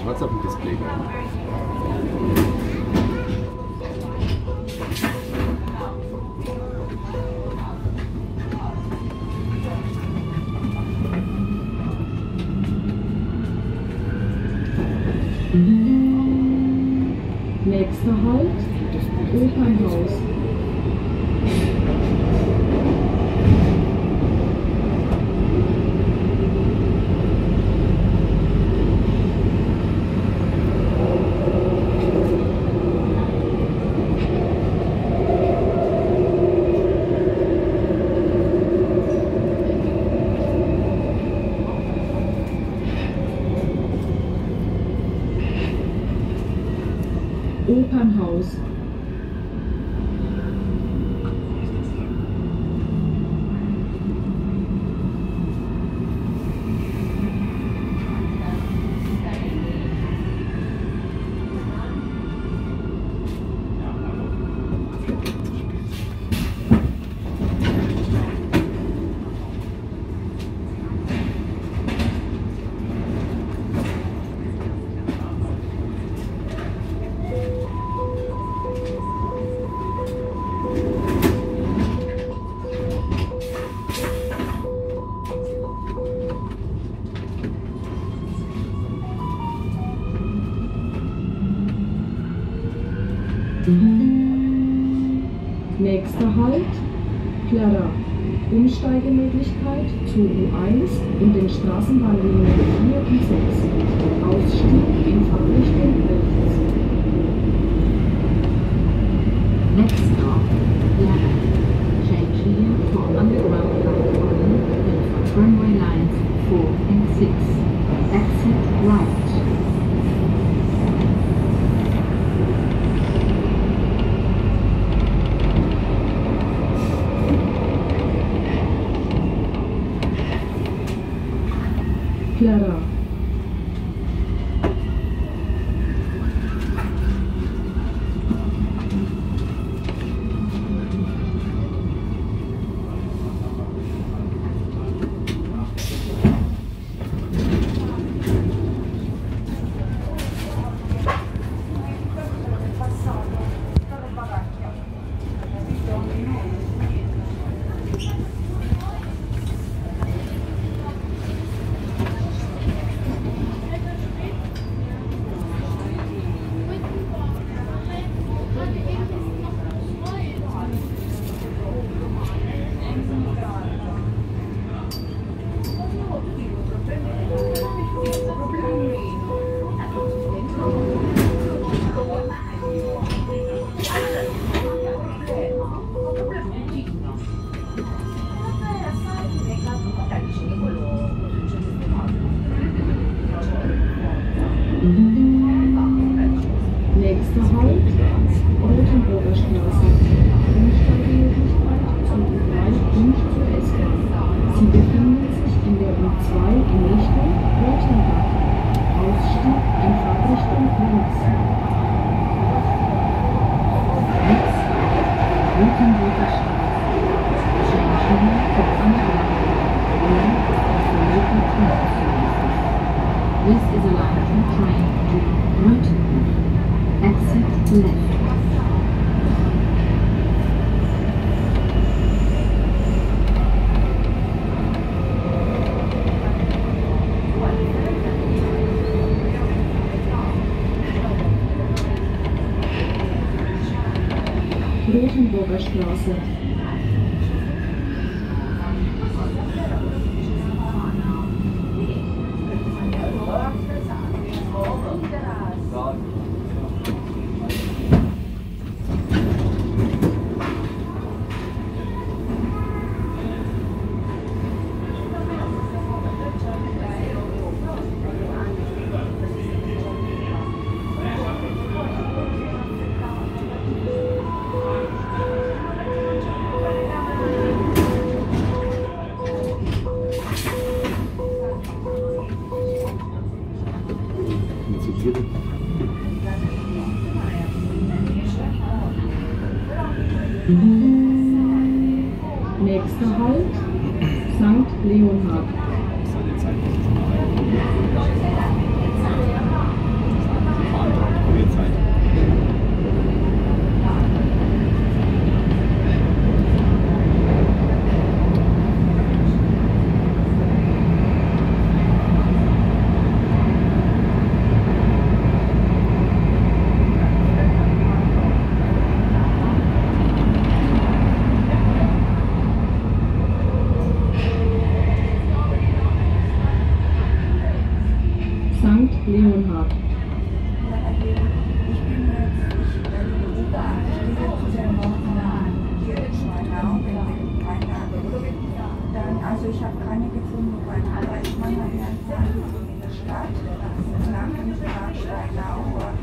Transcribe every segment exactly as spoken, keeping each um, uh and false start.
schwarz auf dem Display bleiben. Nächster Halt, Opernhaus. Opernhaus. Nächster Halt, Plärrer. Umsteigemöglichkeit zu U eins in den Straßenbahnlinien vier und sechs. Ausstieg in Fahrtrichtung rechts. Next stop, Plärrer. Change here for underground platform and for tramway lines four and six. Exit right. Plärrer. Nächster Halt, Rotenburger Straße. Umsteigemöglichkeit zu U drei und zur S-Bahn. Sie befinden sich in der U zwei in Richtung Rothenbach. Ausstieg in Fahrtrichtung links. Next stop, Rotenburger Straße. Change here for underground platform and for local transport services. This is a line from train to Rothenburg. Exit left. Rotenburger Straße. Nächster Halt, Sankt Leonhard. Sankt Leonhard. Ich bin jetzt, ich bin U-Bahn, ich stehe zu der Nordbahn hier in Schweinau, in dem Rheinlage. Dann, also ich habe keine gefunden, weil aber ich mache nachher ein Fahrrad in der Stadt, nach dem Park Schweinau.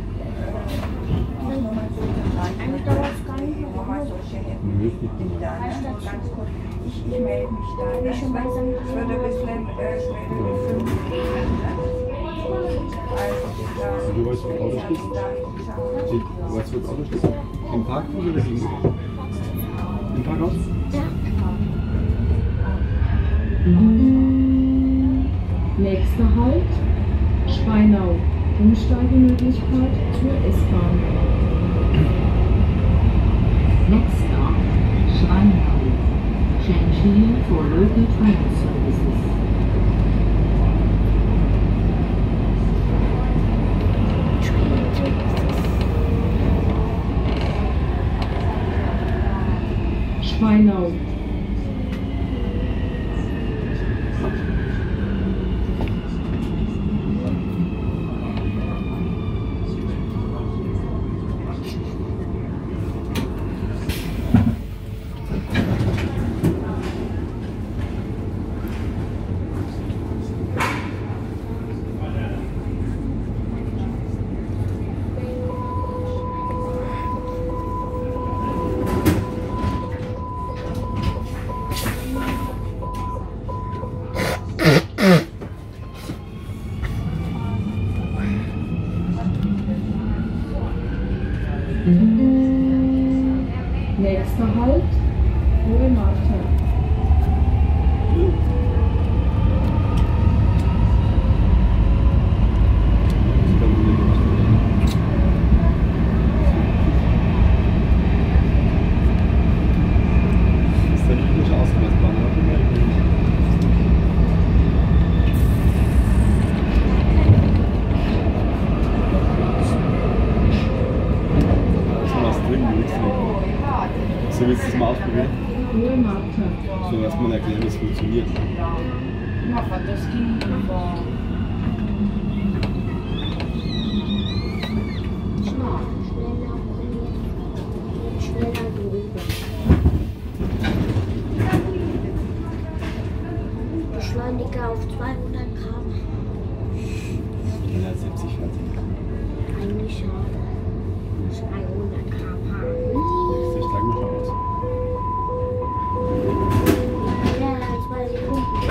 Ich nochmal so Eigentlich dauert es gar nicht mehr. nochmal solche Dinge da, ne? Ganz kurz. Ich, ich melde mich da. Wenn ich schon bei Sankt Es wird ein bisschen äh, später wie fünf gehen, ne? Also, da, Du weißt, wo das Auto steht? Du weißt, wo das Auto steht? Im Parkhaus oder gegenüber? Im Parkhaus? Nächster Halt, Schweinau. Umsteigemöglichkeit zur S-Bahn. Next stop, Schweinau. Change here for local train services. Schweinau. Nächster Halt, Hohe Markthalle. Das ist der übliche Auswärtsbahn, oder? So willst du es mal ausprobieren? Hohe Markthalle. So erstmal erklären, wie es funktioniert. Schneller drüber. Beschleuniger auf zweihundert Gramm. Schneller als siebzig fertig. Eigentlich schade. zweihundert Gramm. Ich steig mal schon aus. Schneller als zwei Sekunden.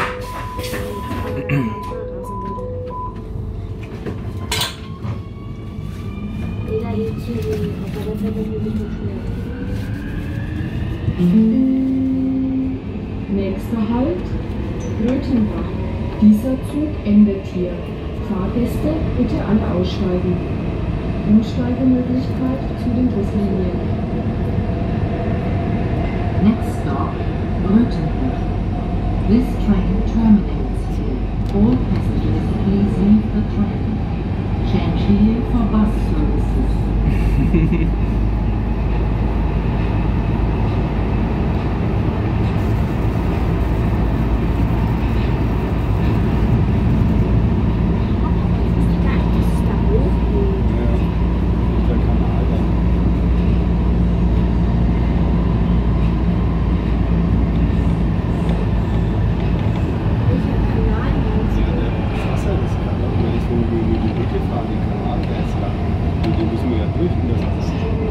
Jeder jetzt hier, aber das wird nicht so schnell. Nächster Halt, Röthenbach. Dieser Zug endet hier. Fahrgäste bitte alle aussteigen. Umsteigemöglichkeit zu den Buslinien. Next stop, Röthenbach. This train terminates here. All passengers please leave the train. Change here for bus services. Der Kanal dann. Ja, der Wasser, das kann auch, wenn ich wo wir über die Brücke fahren, den Kanal, der ist ja, und den müssen wir ja durch und das ist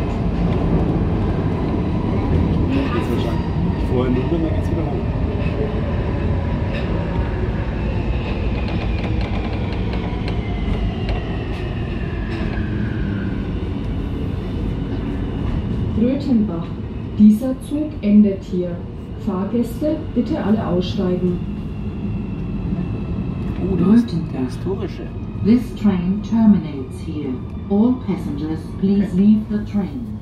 jetzt wahrscheinlich vorher runter, dann geht's wieder hoch. Röthenbach. Dieser Zug endet hier. Fahrgäste bitte alle aussteigen. Oh, das ist der historische. This train terminates here. All passengers please leave the train.